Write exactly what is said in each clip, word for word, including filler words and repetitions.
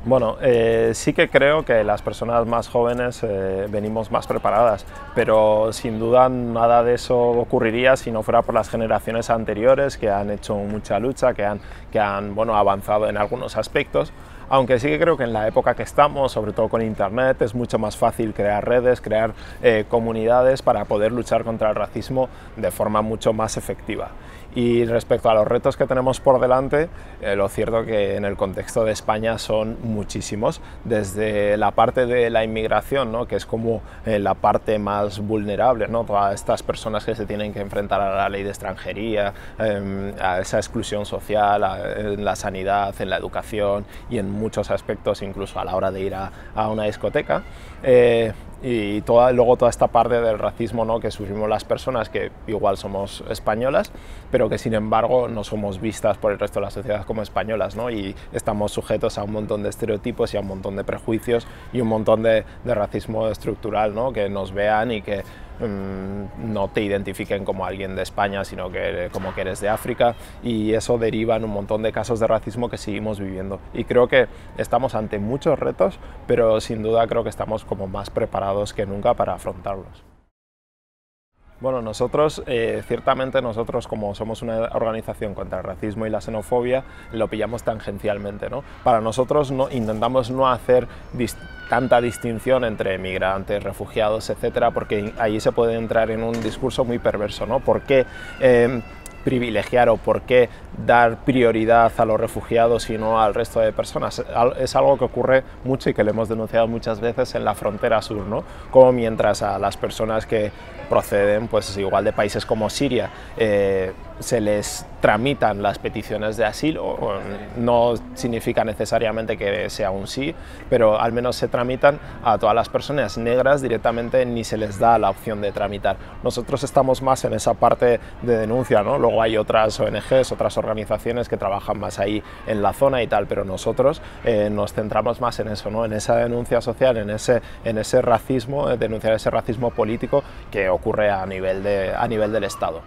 Bueno, eh, sí que creo que las personas más jóvenes eh, venimos más preparadas, pero sin duda nada de eso ocurriría si no fuera por las generaciones anteriores que han hecho mucha lucha, que han, que han bueno, avanzado en algunos aspectos. Aunque sí que creo que en la época que estamos, sobre todo con Internet, es mucho más fácil crear redes, crear eh, comunidades para poder luchar contra el racismo de forma mucho más efectiva. Y respecto a los retos que tenemos por delante, eh, lo cierto que en el contexto de España son muchísimos, desde la parte de la inmigración, ¿no? Que es como eh, la parte más vulnerable, ¿no? Todas estas personas que se tienen que enfrentar a la ley de extranjería, eh, a esa exclusión social, a, en la sanidad, en la educación y en muchos aspectos, incluso a la hora de ir a, a una discoteca. Eh, y toda, luego toda esta parte del racismo, ¿no? Que sufrimos las personas que igual somos españolas, pero que sin embargo no somos vistas por el resto de la sociedad como españolas, ¿no? Y estamos sujetos a un montón de estereotipos y a un montón de prejuicios y un montón de, de racismo estructural, ¿no? Que nos vean y que mmm, no te identifiquen como alguien de España, sino que como que eres de África, y eso deriva en un montón de casos de racismo que seguimos viviendo. Y creo que estamos ante muchos retos, pero sin duda creo que estamos como más preparados que nunca para afrontarlos. Bueno, nosotros, eh, ciertamente nosotros como somos una organización contra el racismo y la xenofobia, lo pillamos tangencialmente, ¿no? Para nosotros no, intentamos no hacer dis tanta distinción entre migrantes, refugiados, etcétera, porque ahí se puede entrar en un discurso muy perverso, ¿no? ¿Por qué eh, privilegiar o por qué dar prioridad a los refugiados y no al resto de personas? Es algo que ocurre mucho y que lo hemos denunciado muchas veces en la frontera sur, ¿no? Como mientras a las personas que proceden, pues igual de países como Siria, eh, se les tramitan las peticiones de asilo, no significa necesariamente que sea un sí, pero al menos se tramitan. A todas las personas negras directamente ni se les da la opción de tramitar. Nosotros estamos más en esa parte de denuncia, ¿no? Luego hay otras O N Ges, otras organizaciones que trabajan más ahí en la zona y tal, pero nosotros eh, nos centramos más en eso, ¿no? En esa denuncia social, en ese, en ese racismo, eh, denunciar ese racismo político que ocurre a nivel, de, a nivel del Estado.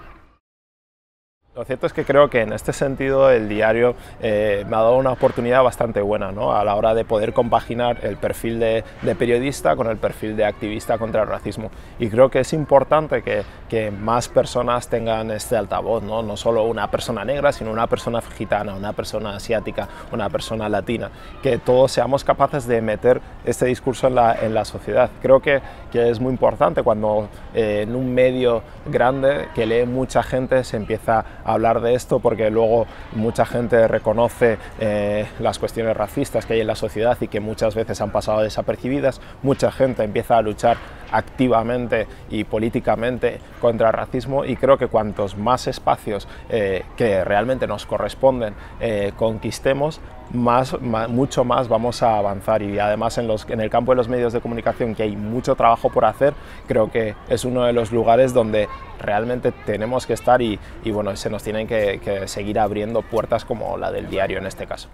Lo cierto es que creo que en este sentido el diario eh, me ha dado una oportunidad bastante buena, ¿no? A la hora de poder compaginar el perfil de, de periodista con el perfil de activista contra el racismo. Y creo que es importante que, que más personas tengan este altavoz, ¿no? No solo una persona negra, sino una persona gitana, una persona asiática, una persona latina, que todos seamos capaces de meter este discurso en la, en la sociedad. Creo que, que es muy importante cuando eh, en un medio grande que lee mucha gente se empieza a hablar de esto, porque luego mucha gente reconoce eh, las cuestiones racistas que hay en la sociedad y que muchas veces han pasado desapercibidas. Mucha gente empieza a luchar activamente y políticamente contra el racismo, y creo que cuantos más espacios eh, que realmente nos corresponden eh, conquistemos, más, más, mucho más vamos a avanzar. Y además en, los, en el campo de los medios de comunicación, que hay mucho trabajo por hacer, creo que es uno de los lugares donde realmente tenemos que estar y, y bueno, se nos tienen que, que seguir abriendo puertas como la del diario en este caso.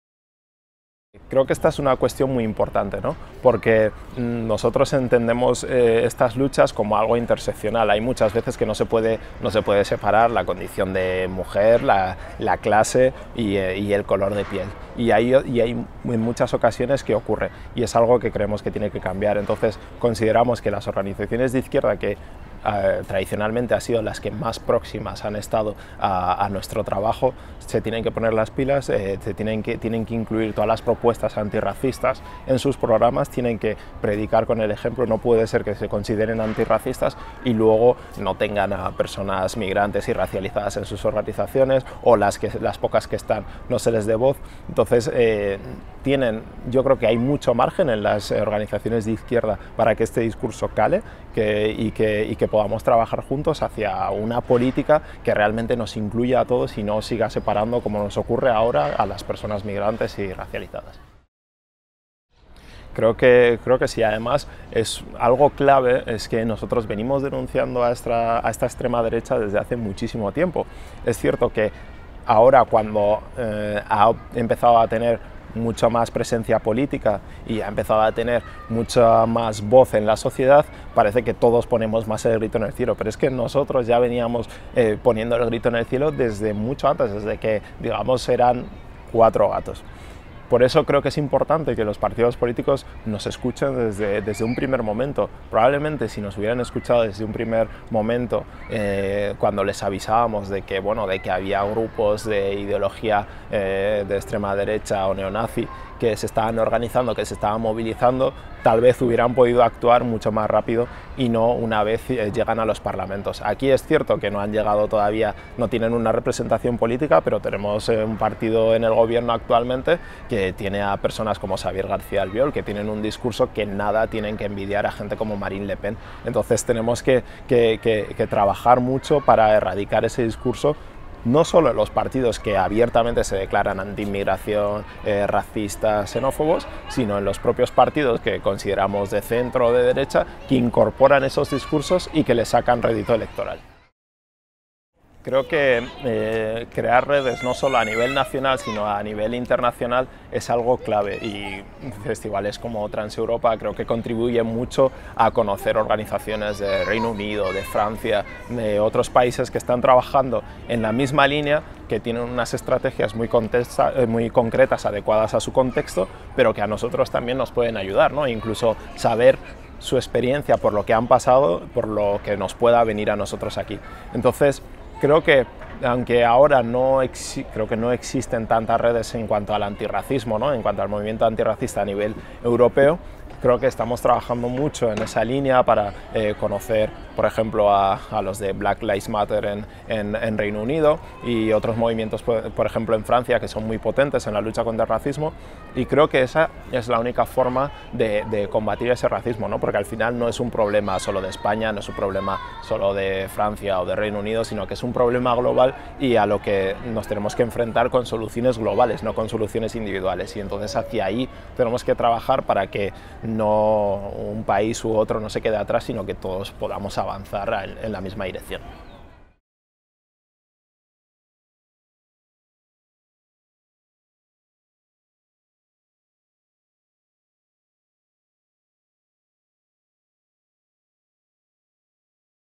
Creo que esta es una cuestión muy importante, ¿no? Porque nosotros entendemos eh, estas luchas como algo interseccional. Hay muchas veces que no se puede, no se puede separar la condición de mujer, la, la clase y, eh, y el color de piel. Y hay, y hay en muchas ocasiones que ocurre, y es algo que creemos que tiene que cambiar. Entonces consideramos que las organizaciones de izquierda, que Uh, tradicionalmente han sido las que más próximas han estado a, a nuestro trabajo, se tienen que poner las pilas, eh, se tienen que, tienen que incluir todas las propuestas antirracistas en sus programas, tienen que predicar con el ejemplo. No puede ser que se consideren antirracistas y luego no tengan a personas migrantes y racializadas en sus organizaciones, o las, que, las pocas que están no se les dé voz. Entonces eh, tienen, yo creo que hay mucho margen en las organizaciones de izquierda para que este discurso cale que, y, que, y que podamos trabajar juntos hacia una política que realmente nos incluya a todos y no siga separando, como nos ocurre ahora, a las personas migrantes y racializadas. Creo que, creo que sí. Además, es algo clave es que nosotros venimos denunciando a esta, a esta extrema derecha desde hace muchísimo tiempo. Es cierto que ahora, cuando eh, ha empezado a tener mucha más presencia política y ha empezado a tener mucha más voz en la sociedad, parece que todos ponemos más el grito en el cielo, pero es que nosotros ya veníamos eh, poniendo el grito en el cielo desde mucho antes, desde que, digamos, eran cuatro gatos. Por eso creo que es importante que los partidos políticos nos escuchen desde, desde un primer momento. Probablemente si nos hubieran escuchado desde un primer momento, eh, cuando les avisábamos de que, bueno, de que había grupos de ideología eh, de extrema derecha o neonazi que se estaban organizando, que se estaban movilizando, tal vez hubieran podido actuar mucho más rápido y no una vez eh, llegan a los parlamentos. Aquí es cierto que no han llegado todavía, no tienen una representación política, pero tenemos eh, un partido en el gobierno actualmente que tiene a personas como Xavier García Albiol, que tienen un discurso que nada tienen que envidiar a gente como Marine Le Pen. Entonces tenemos que, que, que, que trabajar mucho para erradicar ese discurso, no solo en los partidos que abiertamente se declaran anti-inmigración, eh, racistas, xenófobos, sino en los propios partidos que consideramos de centro o de derecha, que incorporan esos discursos y que les sacan rédito electoral. Creo que eh, crear redes no solo a nivel nacional sino a nivel internacional es algo clave, y festivales como Transeuropa creo que contribuyen mucho a conocer organizaciones de Reino Unido, de Francia, de otros países que están trabajando en la misma línea, que tienen unas estrategias muy, contexta, muy concretas, adecuadas a su contexto, pero que a nosotros también nos pueden ayudar, ¿no? Incluso saber su experiencia por lo que han pasado, por lo que nos pueda venir a nosotros aquí. Entonces, creo que, aunque ahora no, creo que no existen tantas redes en cuanto al antirracismo, ¿no? En cuanto al movimiento antirracista a nivel europeo, creo que estamos trabajando mucho en esa línea para eh, conocer, por ejemplo, a, a los de Black Lives Matter en, en, en Reino Unido y otros movimientos, por, por ejemplo, en Francia, que son muy potentes en la lucha contra el racismo, y creo que esa es la única forma de, de combatir ese racismo, ¿no? Porque al final no es un problema solo de España, no es un problema solo de Francia o de Reino Unido, sino que es un problema global y a lo que nos tenemos que enfrentar con soluciones globales, no con soluciones individuales, y entonces hacia ahí tenemos que trabajar para que no un país u otro no se quede atrás, sino que todos podamos avanzar en, en la misma dirección.